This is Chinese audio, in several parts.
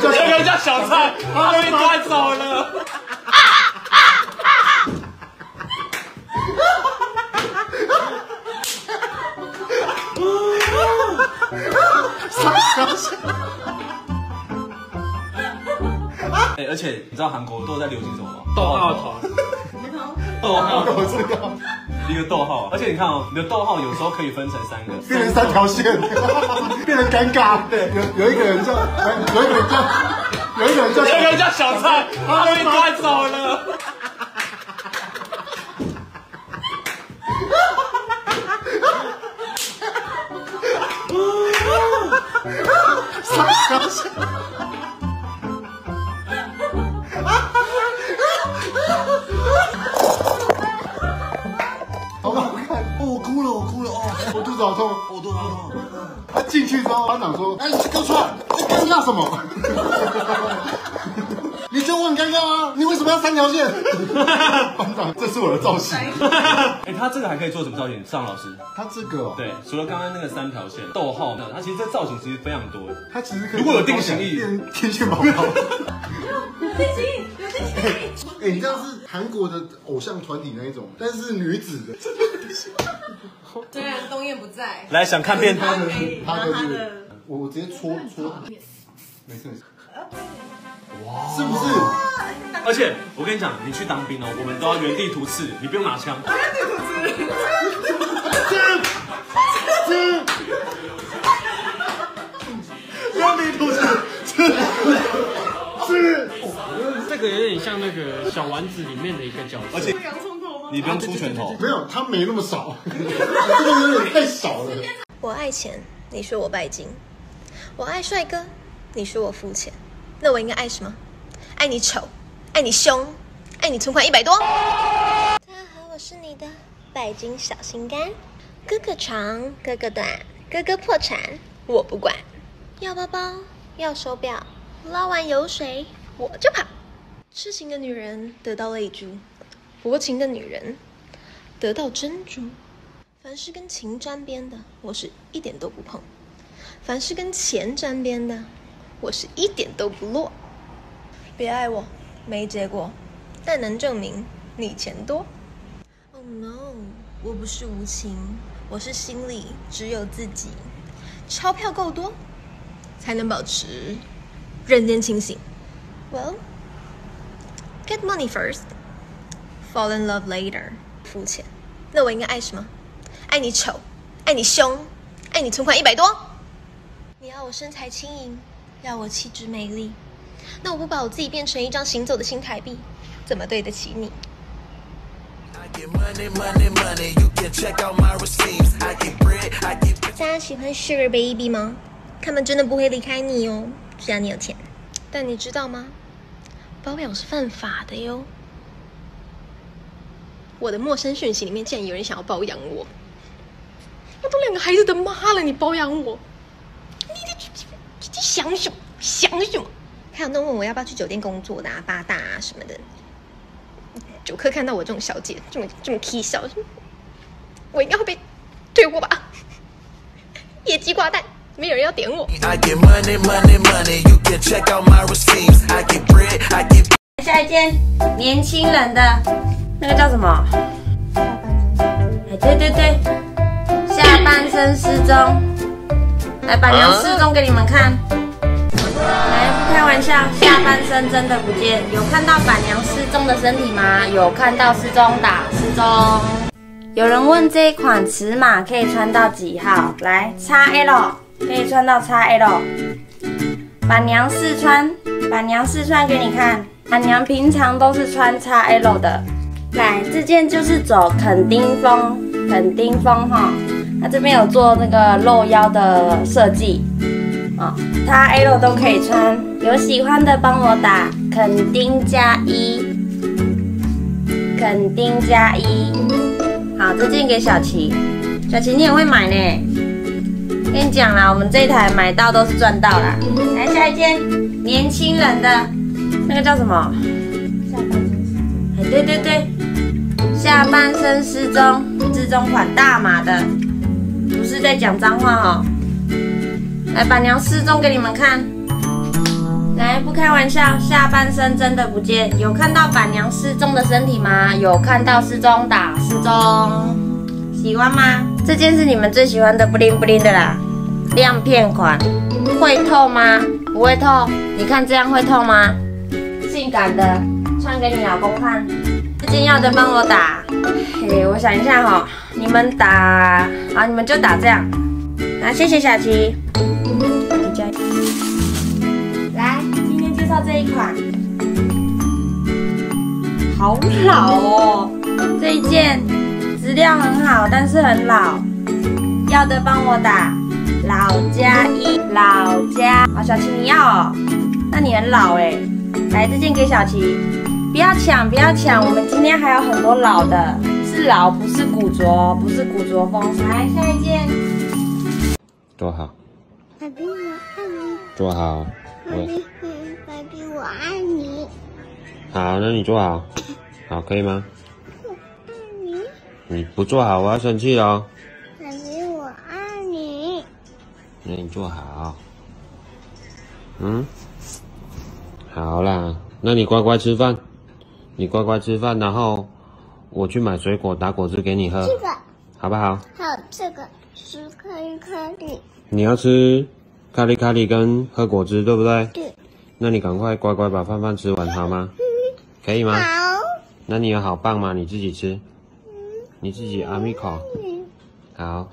叫小蔡，他被抓走了。而且你知道韩国都在流行什么吗？ 逗号团。 逗号， 我知道。 一个逗号，而且你看哦，你的逗号有时候可以分成3个， 变成3条线，变得尴尬。对，有一个人叫，有一个人叫小蔡，他被抓走了。 好不好看？哦，我哭了，我肚子好痛，我肚子好痛。他进去之后，班长说：“哎，你给我出来！你尴尬什么？你觉得我很尴尬吗？你为什么要3条线？”班长，这是我的造型。 他这个还可以做什么造型？尚老师， 他这个对，除了刚刚那个3条线逗号，他其实这造型其实非常多。 他其实可以如果有定型液， 天线宝宝。 有定型液。 你这样是韩国的偶像团体那一种，但是女子的。 虽然东燕不在， 来想看变他的，我直接戳，没事。哇，是不是？ 而且我跟你讲，你去当兵哦，我们都要原地突刺，你不用拿枪。原地突刺。 这个有点像那个小丸子里面的一个角色， 而且你不用出拳头， 没有，他没那么少，这个有点太少了。 我爱钱，你说我拜金；我爱帅哥，你说我肤浅。那我应该爱什么？爱你丑，爱你凶，爱你存款100多。大家好，我是你的拜金小心肝。哥哥长，哥哥短，哥哥破产，我不管。要包包，要手表，捞完油水我就跑。痴情的女人得到泪珠，薄情的女人得到珍珠。凡是跟情沾边的，我是一点都不碰；凡是跟钱沾边的，我是一点都不落。别爱我，没结果，但能证明你钱多。Oh no， 我不是无情，我是心里只有自己。钞票够多，才能保持人间清醒。Well，get money first, fall in love later。肤浅，那我应该爱什么？爱你丑，爱你凶，爱你存款100多。你要我身材轻盈，要我气质美丽，那我不把我自己变成一张行走的新台币，怎么对得起你？大家喜欢 Sugar Baby 吗？他们真的不会离开你哦，只要你有钱。但你知道吗？包养是犯法的哟。我的陌生讯息里面竟然有人想要包养我，我都2个孩子的妈了，你包养我？你想什么？想什么？还有那问我要不要去酒店工作的啊、8大啊什么的。酒客看到我这种小姐这么 K 笑，我应该会被退货吧？业绩挂蛋，没有人要点我。 下一件年轻人的那个叫什么？对，下半身失踪。来，板娘失踪给你们看。来，不开玩笑，下半身真的不见。有看到板娘失踪的身体吗？有看到失踪打失踪。有人问这一款尺码可以穿到几号？来 ，XL 可以穿到 XL。板娘试穿给你看。板娘平常都是穿 XL 的。来，这件就是走垦丁风哈。它这边有做那个露腰的设计。XL 都可以穿，有喜欢的帮我打垦丁+1，垦丁+1。好，这件给小琪，小琪你也会买呢。跟你讲啦，我们这一台买到都是赚到啦。来下一件，年轻人的那个叫什么？对，下半身失踪，自踪款大码的，不是在讲脏话哦。来，板娘失踪给你们看。来， 开玩笑，下半身真的不见。有看到板娘失踪的身体吗？有看到失踪打失踪。喜欢吗？这件是你们最喜欢的 bling bling 的啦，亮片款。会透吗？不会透。你看这样会透吗？性感的，穿给你老公看。这件要的帮我打。嘿，我想一下哈，你们打，好，你们就打这样。好，谢谢小琪。来，今天介绍这一款，好老哦。这一件质量很好，但是很老。要的帮我打老加一，老加。好，小琪你要哦？那你很老哎。来，这件给小琪。不要抢，不要抢，我们今天还有很多老的，是老，不是古着，不是古着风。来，下一件。 坐好。 爸比，我爱你。 坐好。 爸比，我爱你。 好，那你坐好。好，可以吗？ 我爱你。 你不坐好，我要生气了。 爸比，我爱你。 那你坐好。好啦，那你乖乖吃饭。你乖乖吃饭，然后我去买水果打果汁给你喝， 这个好不好？ 还有这个是颗粒。 你要吃咖喱跟喝果汁，对不对？ 对。 那你赶快乖乖把饭吃完，好吗？可以吗？ 好。 那你有好棒吗？你自己吃。你自己阿咪口。好。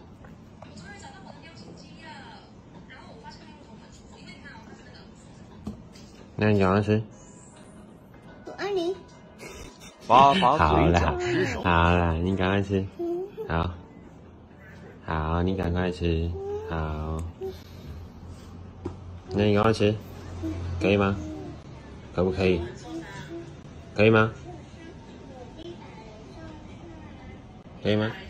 那你赶快吃。 我爱你。 好啦，好啦，你赶快吃。好。好，你赶快吃。好。那你赶快吃，可以吗？可不可以？可以吗？可以吗？